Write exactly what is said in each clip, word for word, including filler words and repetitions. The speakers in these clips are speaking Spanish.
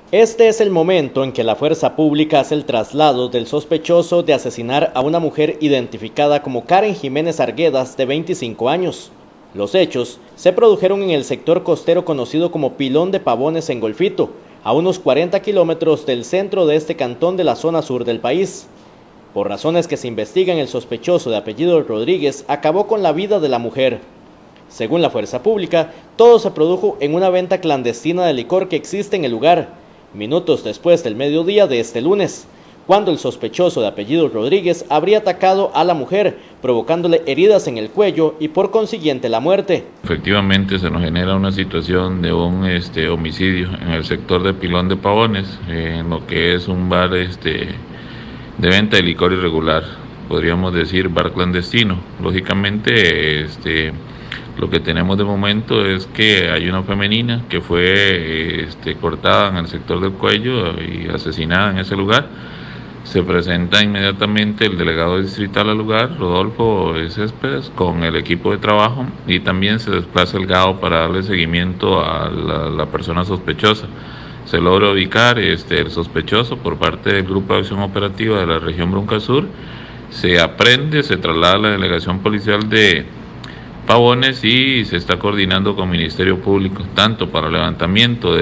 Este es el momento en que la fuerza pública hace el traslado del sospechoso de asesinar a una mujer identificada como Karen Jiménez Arguedas, de veinticinco años. Los hechos se produjeron en el sector costero conocido como Pilón de Pavones en Golfito, a unos cuarenta kilómetros del centro de este cantón de la zona sur del país. Por razones que se investigan, el sospechoso de apellido Rodríguez acabó con la vida de la mujer. Según la fuerza pública, todo se produjo en una venta clandestina de licor que existe en el lugar, minutos después del mediodía de este lunes, cuando el sospechoso de apellido Rodríguez habría atacado a la mujer, provocándole heridas en el cuello y por consiguiente la muerte. Efectivamente se nos genera una situación de un este, homicidio en el sector de Pilón de Pavones, eh, en lo que es un bar este, de venta de licor irregular, podríamos decir bar clandestino. Lógicamente, este, lo que tenemos de momento es que hay una femenina que fue este, cortada en el sector del cuello y asesinada en ese lugar. Se presenta inmediatamente el delegado distrital al lugar, Rodolfo Céspedes, con el equipo de trabajo, y también se desplaza el G A O para darle seguimiento a la, la persona sospechosa. Se logra ubicar este, el sospechoso por parte del Grupo de Acción Operativa de la región Brunca Sur, se aprende, se traslada a la delegación policial de Pavones y se está coordinando con Ministerio Público, tanto para el levantamiento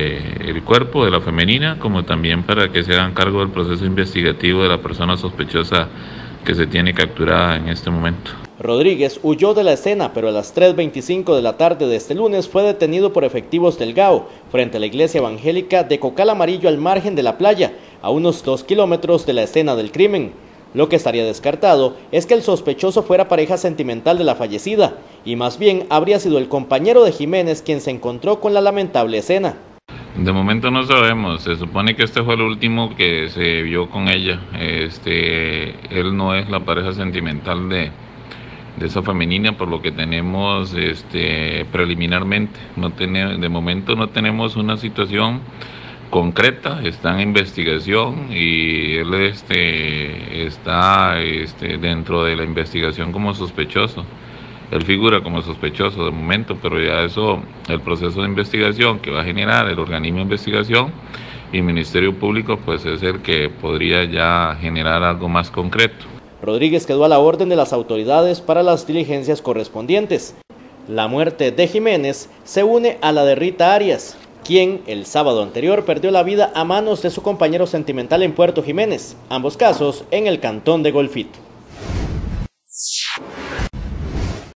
del cuerpo de la femenina, como también para que se hagan cargo del proceso investigativo de la persona sospechosa que se tiene capturada en este momento. Rodríguez huyó de la escena, pero a las tres veinticinco de la tarde de este lunes fue detenido por efectivos del G A O, frente a la iglesia evangélica de Cocal Amarillo, al margen de la playa, a unos dos kilómetros de la escena del crimen. Lo que estaría descartado es que el sospechoso fuera pareja sentimental de la fallecida, y más bien habría sido el compañero de Jiménez quien se encontró con la lamentable escena. De momento no sabemos, se supone que este fue el último que se vio con ella. Este, él no es la pareja sentimental de, de esa femenina, por lo que tenemos este, preliminarmente. No tiene, de momento no tenemos una situación concreta, está en investigación y él este, está este, dentro de la investigación como sospechoso. Él figura como sospechoso de momento, pero ya eso, el proceso de investigación que va a generar el organismo de investigación y el Ministerio Público, pues es el que podría ya generar algo más concreto. Rodríguez quedó a la orden de las autoridades para las diligencias correspondientes. La muerte de Jiménez se une a la de Rita Arias, quien el sábado anterior perdió la vida a manos de su compañero sentimental en Puerto Jiménez, ambos casos en el cantón de Golfito.